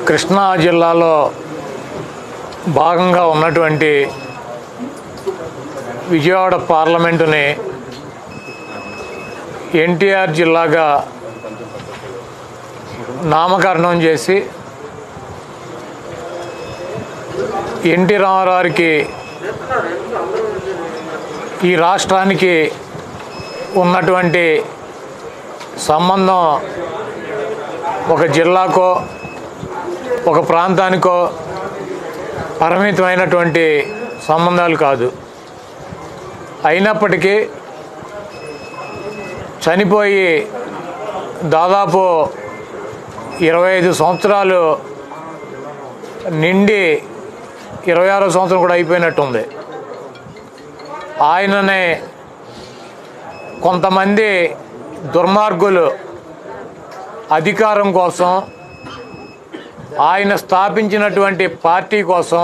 కృష్ణా జిల్లాలో భాగంగా ఉన్నటువంటి విజయవాడ పార్లమెంటుని ఎన్టీఆర్ జిల్లాగా నామకరణం చేసి ఎన్టీ రామారావుకి ఈ రాష్ట్రానికి ఉన్నటువంటి సంబంధం ఒక జిల్లాకో ఒక ప్రాంతానికో పరిమితమైనటువంటి సంబంధాలు కాదు. అయినప్పటికీ చనిపోయి దాదాపు 25 సంవత్సరాలు నిండి 26వ సంవత్సరం కూడా అయిపోయినట్టుంది. ఆయననే కొంతమంది దుర్మార్గులు అధికారం కోసం, ఆయన స్థాపించినటువంటి పార్టీ కోసం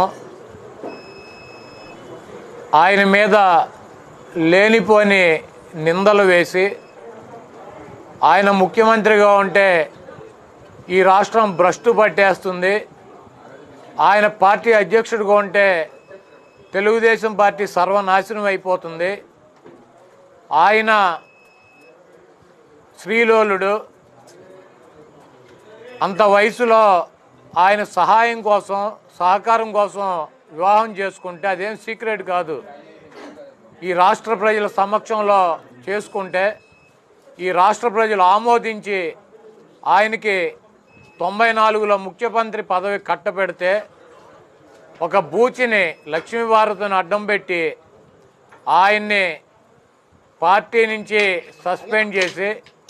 ఆయన మీద లేనిపోని నిందలు వేసి, ఆయన ముఖ్యమంత్రిగా ఉంటే ఈ రాష్ట్రం భ్రష్టు పట్టేస్తుంది, ఆయన పార్టీ అధ్యక్షుడిగా ఉంటే తెలుగుదేశం పార్టీ సర్వనాశనం అయిపోతుంది, ఆయన శ్రీలోలుడు, అంత వయసులో ఆయన సహాయం కోసం సహకారం కోసం వివాహం చేసుకుంటే అదేం సీక్రెట్ కాదు. ఈ రాష్ట్ర ప్రజల సమక్షంలో చేసుకుంటే ఈ రాష్ట్ర ప్రజలు ఆమోదించి ఆయనకి 94లో ముఖ్యమంత్రి పదవి కట్టబెడితే ఒక బూచిని లక్ష్మీభారతిని అడ్డం పెట్టి ఆయన్ని పార్టీ నుంచి సస్పెండ్ చేసి,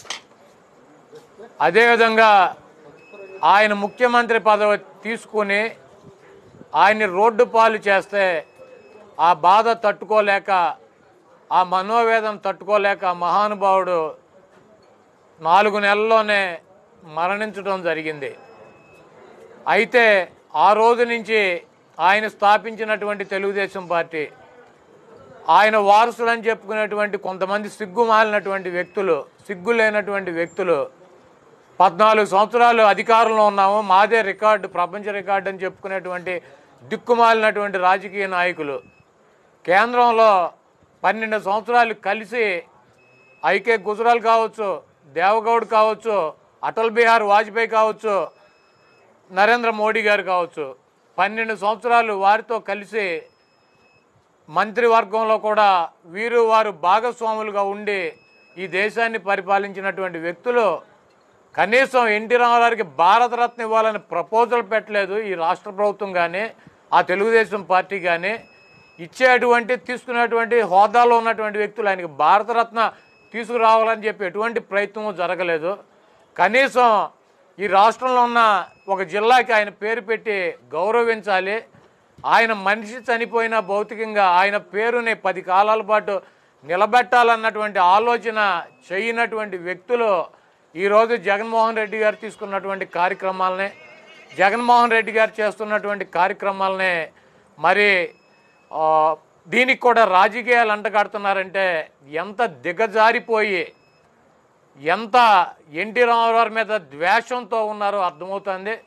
అదేవిధంగా ఆయన ముఖ్యమంత్రి పదవి తీసుకుని ఆయన్ని రోడ్డు పాలు చేస్తే ఆ బాధ తట్టుకోలేక, ఆ మనోవేదన తట్టుకోలేక మహానుభావుడు 4 నెలల్లోనే మరణించడం జరిగింది. అయితే ఆ రోజు నుంచి ఆయన స్థాపించినటువంటి తెలుగుదేశం పార్టీ, ఆయన వారసులని చెప్పుకునేటువంటి కొంతమంది సిగ్గుమాలినటువంటి వ్యక్తులు, సిగ్గులేనటువంటి వ్యక్తులు 14 సంవత్సరాలు అధికారంలో ఉన్నాము, మాదే రికార్డు, ప్రపంచ రికార్డు అని చెప్పుకునేటువంటి దిక్కుమాలినటువంటి రాజకీయ నాయకులు కేంద్రంలో 12 సంవత్సరాలు కలిసి ఐకే గుజరాల్ కావచ్చు, దేవగౌడ్ కావచ్చు, అటల్ బిహారీ వాజ్పేయి కావచ్చు, నరేంద్ర మోడీ గారు కావచ్చు, 12 సంవత్సరాలు వారితో కలిసి మంత్రివర్గంలో కూడా వారు భాగస్వాములుగా ఉండి ఈ దేశాన్ని పరిపాలించినటువంటి వ్యక్తులు కనీసం ఎన్టీ రామారావుకి భారతరత్న ఇవ్వాలని ప్రపోజల్ పెట్టలేదు ఈ రాష్ట్ర ప్రభుత్వం కానీ ఆ తెలుగుదేశం పార్టీ కానీ. తీసుకునేటువంటి హోదాలో ఉన్నటువంటి వ్యక్తులు ఆయనకి భారతరత్న తీసుకురావాలని చెప్పి ఎటువంటి ప్రయత్నం జరగలేదు. కనీసం ఈ రాష్ట్రంలో ఉన్న ఒక జిల్లాకి ఆయన పేరు పెట్టి గౌరవించాలి, ఆయన మనిషి చనిపోయిన భౌతికంగా ఆయన పేరుని 10 కాలాల పాటు నిలబెట్టాలన్నటువంటి ఆలోచన చేయనటువంటి వ్యక్తులు ఈరోజు జగన్మోహన్ రెడ్డి గారు తీసుకున్నటువంటి కార్యక్రమాలనే, జగన్మోహన్ రెడ్డి గారు చేస్తున్నటువంటి కార్యక్రమాలనే మరి దీనికి కూడా రాజకీయాలు అంటగడుతున్నారంటే ఎంత దిగజారిపోయి, ఎంత ఎన్టీ రామారావు మీద ద్వేషంతో ఉన్నారో అర్థమవుతుంది.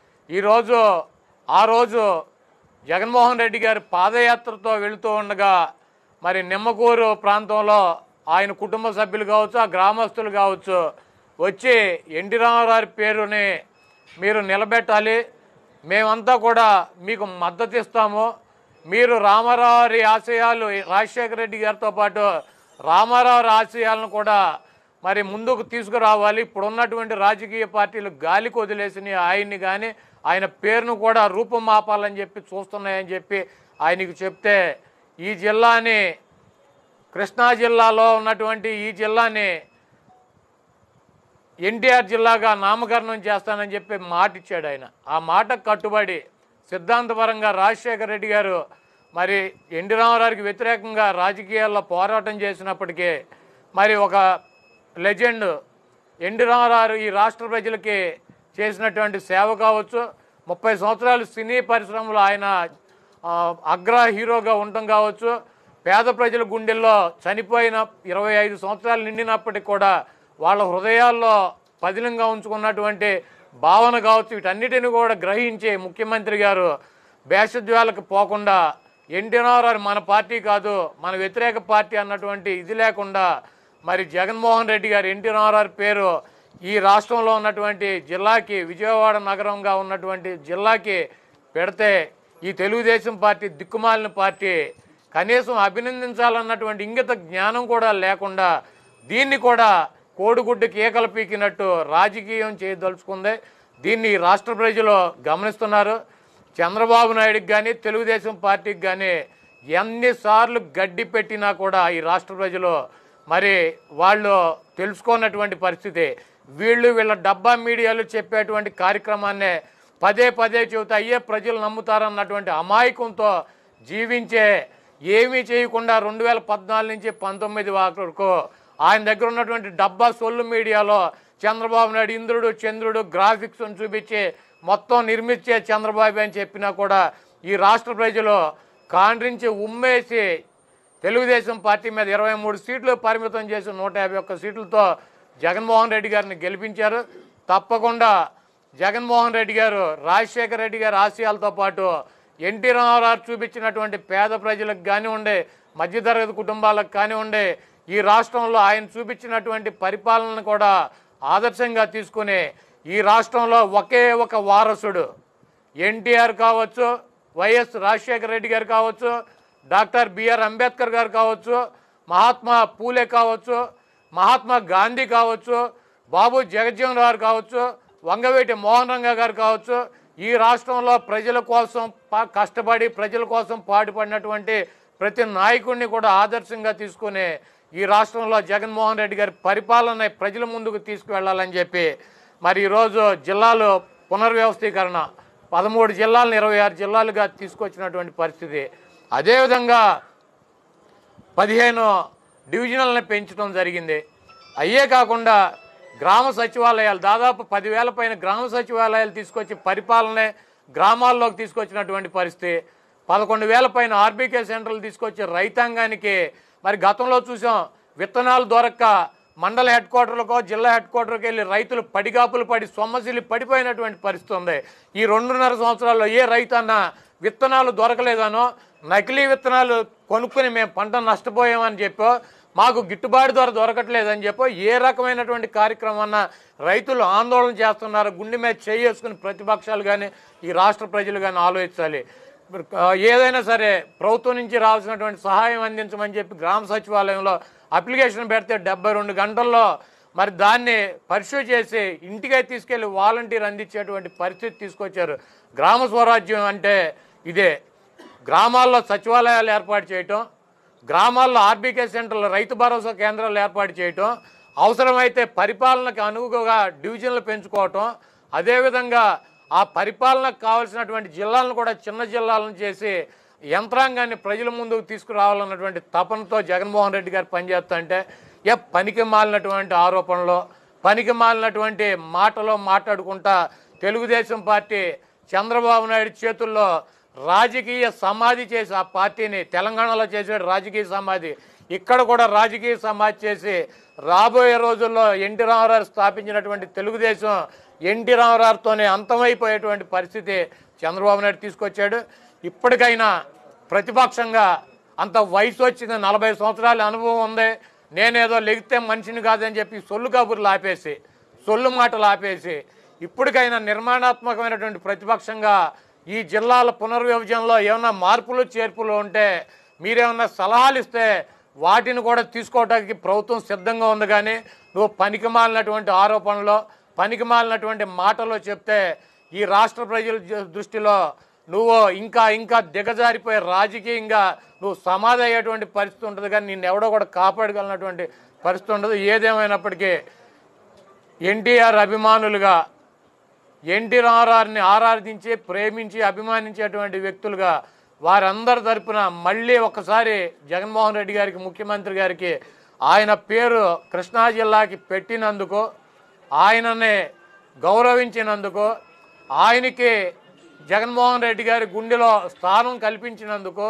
ఆ రోజు జగన్మోహన్ రెడ్డి గారు పాదయాత్రతో వెళుతూ ఉండగా మరి నిమ్మకూరు ప్రాంతంలో ఆయన కుటుంబ సభ్యులు కావచ్చు, ఆ గ్రామస్తులు కావచ్చు వచ్చి ఎన్టీ రామారావు పేరుని మీరు నిలబెట్టాలి, మేమంతా కూడా మీకు మద్దతు ఇస్తాము, మీరు రామారావు ఆశయాలు రాజశేఖర రెడ్డి గారితో పాటు రామారావు ఆశయాలను కూడా మరి ముందుకు తీసుకురావాలి, ఇప్పుడున్నటువంటి రాజకీయ పార్టీలు గాలికి వదిలేసినాయి ఆయన్ని, కానీ ఆయన పేరును కూడా రూపుమాపాలని చెప్పి చూస్తున్నాయని చెప్పి ఆయనకు చెప్తే ఈ జిల్లాని, కృష్ణా జిల్లాలో ఉన్నటువంటి ఈ జిల్లాని ఎన్టీఆర్ జిల్లాగా నామకరణం చేస్తానని చెప్పి మాట ఇచ్చాడు ఆయన. ఆ మాటకు కట్టుబడి సిద్ధాంతపరంగా రాజశేఖర రెడ్డి గారు మరి ఎన్టీ రామారావుకి వ్యతిరేకంగా రాజకీయాల్లో పోరాటం చేసినప్పటికీ మరి ఒక లెజెండ్ ఎన్టీ రామారావు ఈ రాష్ట్ర ప్రజలకి చేసినటువంటి సేవ కావచ్చు, 30 సంవత్సరాలు సినీ పరిశ్రమలో ఆయన అగ్ర హీరోగా ఉండటం కావచ్చు, పేద ప్రజల గుండెల్లో చనిపోయిన 25 సంవత్సరాలు నిండినప్పటికీ కూడా వాళ్ళ హృదయాల్లో పదిలంగా ఉంచుకున్నటువంటి భావన కావచ్చు, వీటన్నిటిని కూడా గ్రహించి ముఖ్యమంత్రి గారు భేషజ్వాలకు పోకుండా ఎన్టీ రామారావు మన పార్టీ కాదు, మన వ్యతిరేక పార్టీ అన్నటువంటి ఇది లేకుండా మరి జగన్మోహన్ రెడ్డి గారు ఎన్టీ రామారావు పేరు ఈ రాష్ట్రంలో ఉన్నటువంటి జిల్లాకి, విజయవాడ నగరంగా ఉన్నటువంటి జిల్లాకి పెడితే ఈ తెలుగుదేశం పార్టీ దిక్కుమాలిన పార్టీ కనీసం అభినందించాలన్నటువంటి ఇంగిత జ్ఞానం కూడా లేకుండా దీన్ని కూడా కోడిగుడ్డు కేకలు పీకినట్టు రాజకీయం చేయదలుచుకుంది. దీన్ని రాష్ట్ర ప్రజలు గమనిస్తున్నారు. చంద్రబాబు నాయుడుకి కానీ తెలుగుదేశం పార్టీకి కానీ ఎన్నిసార్లు గడ్డి పెట్టినా కూడా ఈ రాష్ట్ర ప్రజలు మరి వాళ్ళు తెలుసుకున్నటువంటి పరిస్థితి. వీళ్ళ డబ్బా మీడియాలు చెప్పేటువంటి కార్యక్రమాన్నే పదే పదే చెబుతా అయ్యే ప్రజలు నమ్ముతారన్నటువంటి అమాయకంతో జీవించే, ఏమీ చేయకుండా 2014 నుంచి 19 వరకు ఆయన దగ్గర ఉన్నటువంటి డబ్బా సొల్లు మీడియాలో చంద్రబాబు నాయుడు ఇంద్రుడు చంద్రుడు గ్రాఫిక్స్ను చూపించి మొత్తం నిర్మించే చంద్రబాబు అని చెప్పినా కూడా ఈ రాష్ట్ర ప్రజలు కాండ్రించి ఉమ్మేసి తెలుగుదేశం పార్టీ మీద 23 సీట్లు పరిమితం చేసి 151 సీట్లతో జగన్మోహన్ రెడ్డి గారిని గెలిపించారు. తప్పకుండా జగన్మోహన్ రెడ్డి గారు రాజశేఖర రెడ్డి గారి ఆశయాలతో పాటు ఎన్టీ రామారావు చూపించినటువంటి పేద ప్రజలకు కానివ్వండి, మధ్యతరగతి కుటుంబాలకు కానివ్వండి, ఈ రాష్ట్రంలో ఆయన చూపించినటువంటి పరిపాలనను కూడా ఆదర్శంగా తీసుకుని ఈ రాష్ట్రంలో ఒకే ఒక వారసుడు ఎన్టీఆర్ కావచ్చు, వైఎస్ రాజశేఖర రెడ్డి గారు కావచ్చు, డాక్టర్ బిఆర్ అంబేద్కర్ గారు కావచ్చు, మహాత్మా పూలే కావచ్చు, మహాత్మా గాంధీ కావచ్చు, బాబు జగజ్జీవన్ రావు కావచ్చు, వంగవీటి మోహన్ రంగా గారు కావచ్చు, ఈ రాష్ట్రంలో ప్రజల కోసం కష్టపడి ప్రజల కోసం పాటుపడినటువంటి ప్రతి నాయకుడిని కూడా ఆదర్శంగా తీసుకుని ఈ రాష్ట్రంలో జగన్మోహన్ రెడ్డి గారి పరిపాలన ప్రజల ముందుకు తీసుకువెళ్ళాలని చెప్పి మరి ఈరోజు జిల్లాలో పునర్వ్యవస్థీకరణ 13 జిల్లాలను 26 జిల్లాలుగా తీసుకొచ్చినటువంటి పరిస్థితి. అదేవిధంగా 15 డివిజనల్ని పెంచడం జరిగింది. అయ్యే కాకుండా గ్రామ సచివాలయాలు దాదాపు 10,000 పైన గ్రామ సచివాలయాలు తీసుకొచ్చి పరిపాలనే గ్రామాల్లోకి తీసుకొచ్చినటువంటి పరిస్థితి. 11,000 పైన ఆర్బీకే సెంటర్లు తీసుకొచ్చి రైతాంగానికి మరి గతంలో చూసాం విత్తనాలు దొరక్క మండల హెడ్ క్వార్టర్లకో జిల్లా హెడ్ క్వార్టర్కి వెళ్ళి రైతులు పడిగాపులు పడి సొమ్మసిల్లి పడిపోయినటువంటి పరిస్థితి ఉంది. ఈ 2.5 సంవత్సరాల్లో ఏ రైతు అన్నా విత్తనాలు దొరకలేదనో, నకిలీ విత్తనాలు కొనుక్కుని మేము పంట నష్టపోయామని చెప్పో, మాకు గిట్టుబాటు ధర దొరకట్లేదని చెప్పో ఏ రకమైనటువంటి కార్యక్రమం రైతులు ఆందోళన చేస్తున్నారు. గుండె మీద చేసుకుని ప్రతిపక్షాలు కానీ ఈ రాష్ట్ర ప్రజలు కానీ ఆలోచించాలి. ఏదైనా సరే ప్రభుత్వం నుంచి రావాల్సినటువంటి సహాయం అందించమని చెప్పి గ్రామ సచివాలయంలో అప్లికేషన్ పెడితే 72 గంటల్లో మరి దాన్ని పరిశూ చేసి ఇంటికే తీసుకెళ్లి వాలంటీర్ అందించేటువంటి పరిస్థితి తీసుకొచ్చారు. గ్రామ స్వరాజ్యం అంటే ఇదే. గ్రామాల్లో సచివాలయాలు ఏర్పాటు చేయటం, గ్రామాల్లో ఆర్బీకే సెంటర్లు రైతు భరోసా కేంద్రాలు ఏర్పాటు చేయటం, అవసరమైతే పరిపాలనకు అనుగుణంగా డివిజన్లు పెంచుకోవటం, అదేవిధంగా ఆ పరిపాలనకు కావాల్సినటువంటి జిల్లాలను కూడా చిన్న జిల్లాలను చేసి యంత్రాంగాన్ని ప్రజల ముందుకు తీసుకురావాలన్నటువంటి తపనతో జగన్మోహన్ రెడ్డి గారు పనిచేస్తుంటే పనికి మాలినటువంటి ఆరోపణలు, పనికి మాలినటువంటి మాటలో మాట్లాడుకుంటా తెలుగుదేశం పార్టీ చంద్రబాబు నాయుడు చేతుల్లో రాజకీయ సమాధి చేసి ఆ పార్టీని తెలంగాణలో చేసే రాజకీయ సమాధి ఇక్కడ కూడా రాజకీయ సమాధి చేసి రాబోయే రోజుల్లో ఎన్టీ రామారావు స్థాపించినటువంటి తెలుగుదేశం ఎన్టీ రామారావుతోనే అంతమైపోయేటువంటి పరిస్థితి చంద్రబాబు నాయుడు తీసుకొచ్చాడు. ఇప్పటికైనా ప్రతిపక్షంగా అంత వయసు వచ్చింది, 40 సంవత్సరాల అనుభవం ఉంది, నేనేదో లెగితే మనిషిని కాదని చెప్పి సొల్లు కబుర్లు ఆపేసి సొల్లు మాటలు ఆపేసి ఇప్పటికైనా నిర్మాణాత్మకమైనటువంటి ప్రతిపక్షంగా ఈ జిల్లాల పునర్విభజనలో ఏమైనా మార్పులు చేర్పులు ఉంటే మీరేమన్నా సలహాలు ఇస్తే వాటిని కూడా తీసుకోవడానికి ప్రభుత్వం సిద్ధంగా ఉంది. కానీ నువ్వు పనికిమాలినటువంటి ఆరోపణలు, పనికిమాలినటువంటి మాటలు చెప్తే ఈ రాష్ట్ర ప్రజల దృష్టిలో నువ్వు ఇంకా ఇంకా దిగజారిపోయే రాజకీయంగా నువ్వు సమాధి అయ్యేటువంటి పరిస్థితి ఉంటుంది. కానీ నిన్ను ఎవడో కూడా కాపాడగలిగినటువంటి పరిస్థితి ఉండదు. ఏదేమైనప్పటికీ ఎన్టీఆర్ అభిమానులుగా ఎన్టీ రామారావుని ఆరాధించి ప్రేమించి అభిమానించేటువంటి వ్యక్తులుగా వారందరి తరపున మళ్ళీ ఒకసారి జగన్మోహన్ రెడ్డి గారికి, ముఖ్యమంత్రి గారికి ఆయన పేరు కృష్ణా జిల్లాకి పెట్టినందుకు, ఆయనని గౌరవించినందుకు, ఆయనకి జగన్మోహన్ రెడ్డి గారి గుండెలో స్థానం కల్పించినందుకు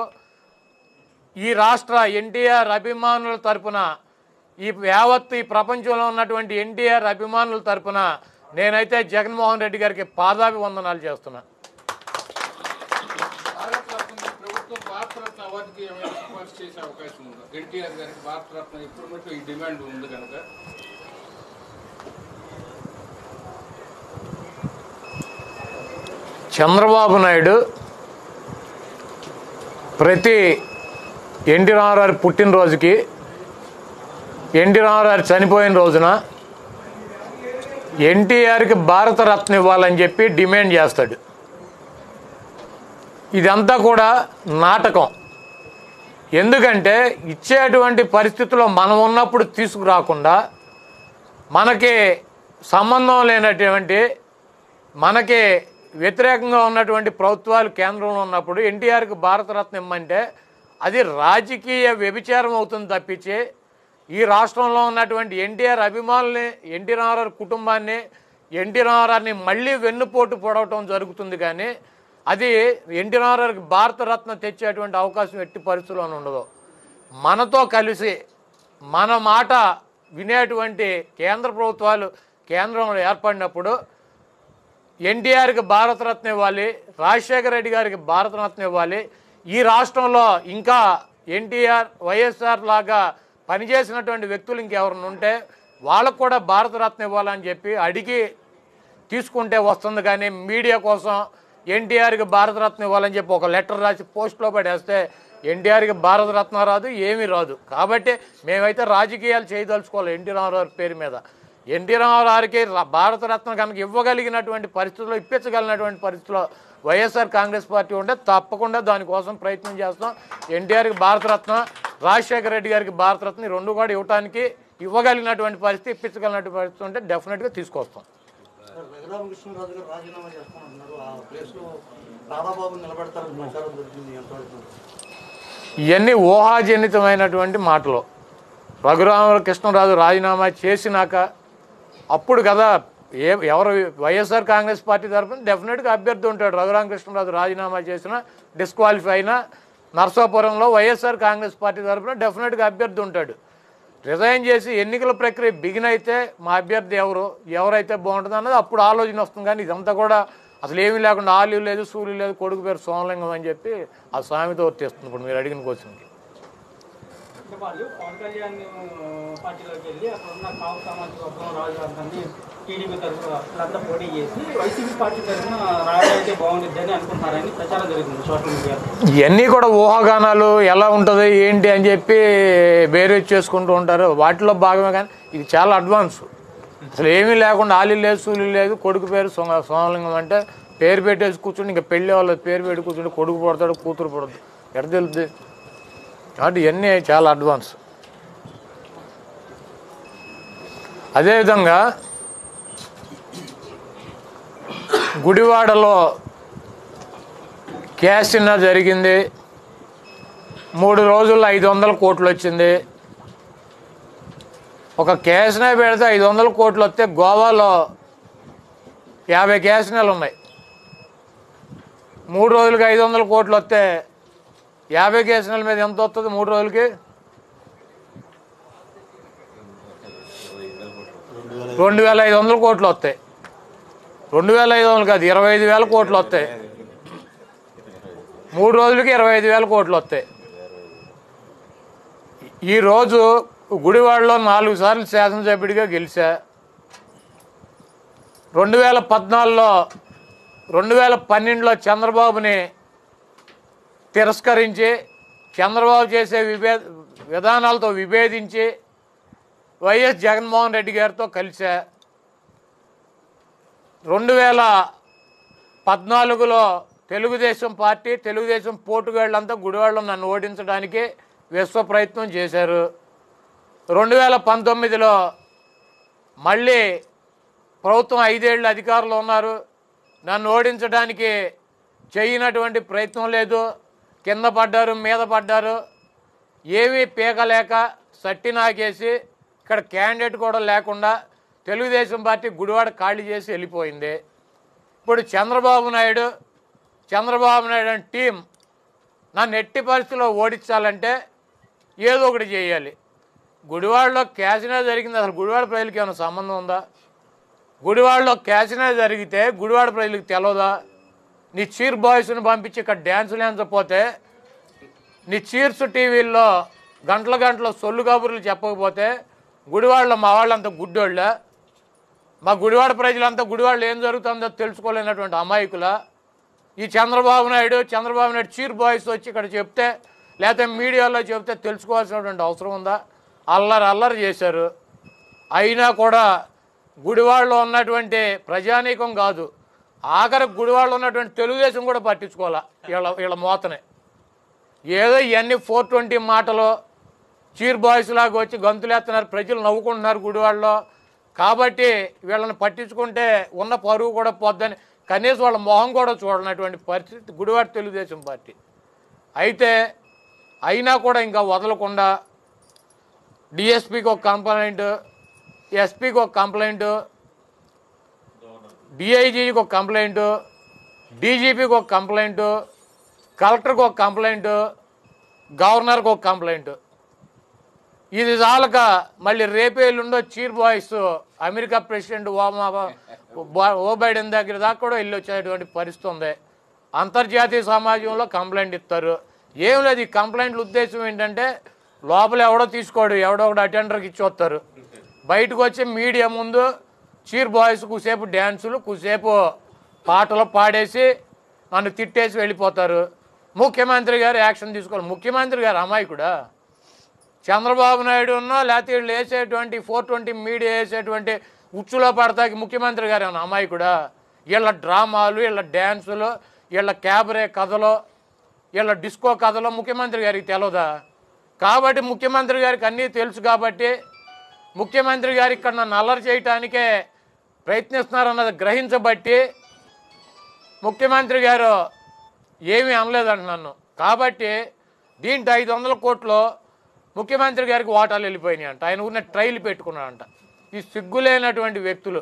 ఈ రాష్ట్ర ఎన్టీఆర్ అభిమానుల తరపున, ఈ యావత్తు ఈ ప్రపంచంలో ఉన్నటువంటి ఎన్టీఆర్ అభిమానుల తరపున నేనైతే జగన్మోహన్ రెడ్డి గారికి పాదాభివందనాలు చేస్తున్నా. చంద్రబాబు నాయుడు ప్రతి ఎన్టీ రామారావు పుట్టినరోజుకి, ఎన్టీ రామారావు చనిపోయిన రోజున ఎన్టీఆర్కి భారతరత్న ఇవ్వాలని చెప్పి డిమాండ్ చేస్తాడు. ఇదంతా కూడా నాటకం. ఎందుకంటే ఇచ్చేటువంటి పరిస్థితుల్లో మనం ఉన్నప్పుడు తీసుకురాకుండా, మనకి సంబంధం లేనటువంటి, మనకి వ్యతిరేకంగా ఉన్నటువంటి ప్రభుత్వాలు కేంద్రంలో ఉన్నప్పుడు ఎన్టీఆర్కి భారతరత్న ఇమ్మంటే అది రాజకీయ వ్యభిచారం అవుతుంది తప్పించి ఈ రాష్ట్రంలో ఉన్నటువంటి ఎన్టీఆర్ అభిమానుల్ని, ఎన్టీ రామారావు కుటుంబాన్ని, ఎన్టీ రామారావుని మళ్ళీ వెన్నుపోటు పొడవటం జరుగుతుంది. కానీ అది ఎన్టీ రామారావుకి భారతరత్న తెచ్చేటువంటి అవకాశం ఎట్టి పరిస్థితుల్లోనూ ఉండదు. మనతో కలిసి మన మాట వినేటువంటి కేంద్ర ప్రభుత్వాలు కేంద్రంలో ఏర్పడినప్పుడు ఎన్టీఆర్కి భారతరత్న ఇవ్వాలి, రాజశేఖర రెడ్డి గారికి భారతరత్న ఇవ్వాలి. ఈ రాష్ట్రంలో ఇంకా ఎన్టీఆర్, వైఎస్ఆర్ లాగా పనిచేసినటువంటి వ్యక్తులు ఇంకెవరైనా ఉంటే వాళ్ళకు కూడా భారతరత్న ఇవ్వాలని చెప్పి అడిగి తీసుకుంటే వస్తుంది. కానీ మీడియా కోసం ఎన్టీఆర్కి భారతరత్న ఇవ్వాలని చెప్పి ఒక లెటర్ రాసి పోస్ట్లో పడేస్తే ఎన్టీఆర్కి భారతరత్న రాదు, ఏమీ రాదు. కాబట్టి మేమైతే రాజకీయాలు చేయదలుచుకోవాలి ఎన్టీ రామారావు పేరు మీద. ఎన్టీ రామారావుకి భారతరత్న కనుక ఇవ్వగలిగినటువంటి పరిస్థితుల్లో, ఇప్పించగలిగినటువంటి పరిస్థితుల్లో వైఎస్ఆర్ కాంగ్రెస్ పార్టీ ఉంటే తప్పకుండా దానికోసం ప్రయత్నం చేస్తాం. ఎన్టీఆర్కి భారతరత్న, రాజశేఖర రెడ్డి గారికి భారతరత్న ఈ రెండు కూడా ఇవ్వగలిగినటువంటి పరిస్థితి, ఇప్పించగలిగినటువంటి పరిస్థితి ఉంటే డెఫినెట్గా తీసుకొస్తాం. ఇవన్నీ ఊహాజనితమైనటువంటి మాటలు. రఘురామకృష్ణరాజు రాజీనామా చేసినాక అప్పుడు కదా ఎవరు వైఎస్ఆర్ కాంగ్రెస్ పార్టీ తరఫున డెఫినెట్గా అభ్యర్థి ఉంటాడు. రఘురామకృష్ణరాజు రాజీనామా చేసిన, డిస్క్వాలిఫై అయినా నర్సాపురంలో వైఎస్ఆర్ కాంగ్రెస్ పార్టీ తరఫున డెఫినెట్గా అభ్యర్థి ఉంటాడు. రిజైన్ చేసి ఎన్నికల ప్రక్రియ బిగిన్ అయితే మా అభ్యర్థి ఎవరైతే బాగుంటుంది అన్నది అప్పుడు ఆలోచన వస్తుంది. కానీ ఇదంతా కూడా అసలు ఏమీ లేకుండా ఆలు లేదు, సూర్యు లేదు, కొడుకు పేరు సోమలింగం అని చెప్పి ఆ స్వామితో వర్తిస్తుంది. ఇప్పుడు మీరు అడిగిన క్వశ్చన్కి వాళ్ళు పవన్ కళ్యాణ్ పార్టీలోకి వెళ్ళి అక్కడ ఉన్న కాపు సామాజిక వర్గం రాజధాని టీడీపీ తరఫున వీళ్ళంతా పోటీ చేసి వైసీపీ పార్టీ తరఫున రాజైతే బాగుంటుంది అని అనుకుంటున్నారని ప్రచారం జరుగుతుంది సోషల్ మీడియాలో. ఇవన్నీ కూడా ఊహాగానాలు, ఎలా ఉంటుంది ఏంటి అని చెప్పి బేరేజ్ చేసుకుంటూ ఉంటారు. వాటిలో భాగమే. కానీ ఇది చాలా అడ్వాన్స్. అసలు ఏమీ లేకుండా ఆలు లేదు, సూర్యు లేదు, కొడుకు పేరు సోమలింగం అంటే పేరు పెట్టేసి కూర్చుంటే ఇంకా పెళ్ళి వాళ్ళు పేరు పెట్టి కూర్చుంటే కొడుకు పుడతాడు, కూతురు పుడతాడు, ఎక్కడ తెలుద్ది? కాబట్టి ఇవన్నీ చాలా అడ్వాన్స్. అదేవిధంగా గుడివాడలో క్యాసినో జరిగింది. 3 రోజుల్లో 500 కోట్లు వచ్చింది. ఒక క్యాసినో పెడితే 500 కోట్లు వస్తే గోవాలో 50 క్యాసినోలు ఉన్నాయి. 3 రోజులకి 500 కోట్లు వస్తే 50 క్యాసినోల మీద ఎంత వస్తుంది? 3 రోజులకి 2500 కోట్లు వస్తాయి. 2500 కాదు, 25,000 కోట్లు వస్తాయి. 3 రోజులకి 25,000 కోట్లు వస్తాయి. ఈరోజు గుడివాడలో 4 సార్లు శాసనసభ్యుడిగా గెలిచా. 2014లో 2012లో చంద్రబాబుని తిరస్కరించి, చంద్రబాబు చేసే విధానాలతో విభేదించి వైఎస్ జగన్మోహన్ రెడ్డి గారితో కలిసా. 2014లో తెలుగుదేశం పార్టీ, తెలుగుదేశం పోటుగాళ్ళంతా గుడివాడలో నన్ను ఓడించడానికి విశ్వ ప్రయత్నం చేశారు. 2019లో మళ్ళీ ప్రభుత్వం 5 ఏళ్ళు అధికారులు ఉన్నారు. నన్ను ఓడించడానికి చేయనటువంటి ప్రయత్నం లేదు. కింద పడ్డారు, మీద పడ్డారు, ఏమీ పీకలేక సట్టి నాకేసి ఇక్కడ క్యాండిడేట్ కూడా లేకుండా తెలుగుదేశం పార్టీ గుడివాడ ఖాళీ చేసి వెళ్ళిపోయింది. ఇప్పుడు చంద్రబాబు నాయుడు అండ్ టీం నన్ను ఎట్టి పరిస్థితిలో ఓడించాలంటే ఏదో ఒకటి చేయాలి. గుడివాడలో క్యాసినో జరిగింది. అసలు గుడివాడ ప్రజలకి ఏమైనా సంబంధం ఉందా? గుడివాడలో క్యాసినో జరిగితే గుడివాడ ప్రజలకు తెలియదా? నీ చీర్ బాయ్స్ని పంపించి ఇక్కడ డ్యాన్సులు ఎంచకపోతే, నీ చీర్స్ టీవీల్లో గంటల గంటల సొల్లు కబుర్లు చెప్పకపోతే గుడివాడలో మా వాళ్ళంతా గుడ్డోళ్ళ? మా గుడివాడ ప్రజలంతా గుడివాడలో ఏం జరుగుతుందో తెలుసుకోలేనటువంటి అమాయకుల? ఈ చంద్రబాబు నాయుడు చీర్ బాయ్స్ వచ్చి ఇక్కడ చెప్తే, లేకపోతే మీడియాలో చెప్తే తెలుసుకోవాల్సినటువంటి అవసరం ఉందా? అల్లరి చేశారు. అయినా కూడా గుడివాడలో ఉన్నటువంటి ప్రజానీకం కాదు, ఆఖరి గుడివాడలో ఉన్నటువంటి తెలుగుదేశం కూడా పట్టించుకోవాలా వీళ్ళ మోతనే. ఏదో ఇవన్నీ 420 మాటలు చీర్ బాయ్స్ లాగా వచ్చి గంతులేస్తున్నారు, ప్రజలు నవ్వుకుంటున్నారు గుడివాడలో. కాబట్టి వీళ్ళని పట్టించుకుంటే ఉన్న పరువు కూడా పోద్దని కనీసం వాళ్ళ మొహం కూడా చూడనటువంటి పరిస్థితి గుడివాడ తెలుగుదేశం పార్టీ. అయినా కూడా ఇంకా వదలకుండా డిఎస్పీకి ఒక కంప్లైంట్, ఎస్పీకి ఒక కంప్లైంట్, డిఐజీకి ఒక కంప్లైంట్, డీజీపీకి ఒక కంప్లైంట్, కలెక్టర్కి ఒక కంప్లైంట్, గవర్నర్కి ఒక కంప్లైంట్. ఇది చాలక మళ్ళీ రేపేళ్ళుండో చీర్ బాయ్స్ అమెరికా ప్రెసిడెంట్ ఓ బైడెన్ దగ్గర దాకా కూడా వెళ్ళి వచ్చేటువంటి పరిస్థితి ఉంది. అంతర్జాతీయ సమాజంలో కంప్లైంట్ ఇస్తారు. ఏం లేదు, ఈ కంప్లైంట్ల ఉద్దేశం ఏంటంటే లోపల ఎవడో తీసుకోడు, ఎవడో ఒకటి అటెండర్కి ఇచ్చి వస్తారు. బయటకు వచ్చి మీడియా ముందు చీర్ బాయ్స్ కూసేపు డ్యాన్సులు, కూసేపు పాటలు పాడేసి నన్ను తిట్టేసి వెళ్ళిపోతారు. ముఖ్యమంత్రి గారు యాక్షన్ తీసుకోవాలి. ముఖ్యమంత్రి గారు అమాయకుడా? చంద్రబాబు నాయుడు ఉన్నా లేకపోతే వీళ్ళు వేసేటువంటి 420 మీడియా వేసేటువంటి ఉచ్చులో పడతాకి ముఖ్యమంత్రి గారు ఏమన్నా అమాయకుడా? వీళ్ళ డ్రామాలు, వీళ్ళ డ్యాన్సులు, వీళ్ళ క్యాబరే కథలు, వీళ్ళ డిస్కో కథలు ముఖ్యమంత్రి గారికి తెలియదా? కాబట్టి ముఖ్యమంత్రి గారికి అన్నీ తెలుసు కాబట్టి ముఖ్యమంత్రి గారు ఇక్కడ నన్ను అల్లరి చేయటానికే ప్రయత్నిస్తున్నారన్నది గ్రహించబట్టి ముఖ్యమంత్రి గారు ఏమీ అనలేదంట నన్ను. కాబట్టి దీంట్లో 500 కోట్లు ముఖ్యమంత్రి గారికి వాటాలు వెళ్ళిపోయినాయి అంట. ఆయన ఉన్న ట్రైల్ పెట్టుకున్నాడంట. ఈ సిగ్గులేనటువంటి వ్యక్తులు,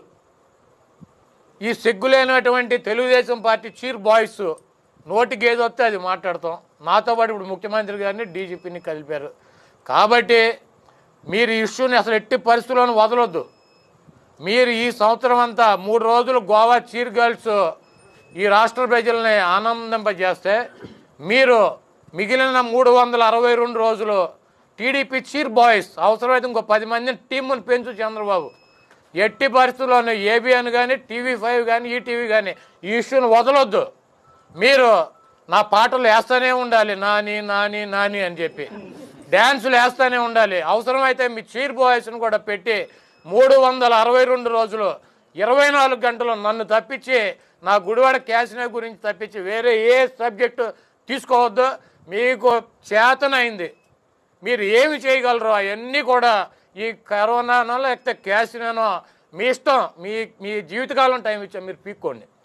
ఈ సిగ్గులేనటువంటి తెలుగుదేశం పార్టీ చీర్ బాయ్స్ నోటికి ఏది వస్తే అది మాట్లాడతాం. నాతో పాటు ఇప్పుడు ముఖ్యమంత్రి గారిని డీజీపీని కలిపారు. కాబట్టి మీరు ఈ ఇష్యూని అసలు ఎట్టి పరిస్థితుల్లోనూ వదలొద్దు. మీరు ఈ సంవత్సరం అంతా 3 రోజులు గోవా చీర్ గర్ల్స్ ఈ రాష్ట్ర ప్రజల్ని ఆనందింపజేస్తే, మీరు మిగిలిన 362 రోజులు టీడీపీ చీర్ బాయ్స్ అవసరమైతే ఇంకో 10 మందిని టీమును పెంచు చంద్రబాబు. ఎట్టి పరిస్థితుల్లోనూ ఏబిఎన్ కానీ, TV5 కానీ, ఈటీవీ కానీ ఈ ఇష్యూని వదలొద్దు. మీరు నా పాటలు వేస్తూనే ఉండాలి, నాని నాని నాని అని చెప్పి డ్యాన్సులు వేస్తూనే ఉండాలి. అవసరమైతే మీ చీర్ బాయ్స్ని కూడా పెట్టి 362 రోజులు 24 గంటలు నన్ను తప్పించి, నా గుడివాడ క్యాసినో గురించి తప్పించి వేరే ఏ సబ్జెక్టు తీసుకోవద్దు. మీకు చేతనైంది, మీరు ఏమి చేయగలరో అవన్నీ కూడా ఈ కరోనానో లేకపోతే క్యాసినోనో మీ ఇష్టం, మీ జీవితకాలం టైం ఇచ్చా మీరు పీక్కోండి.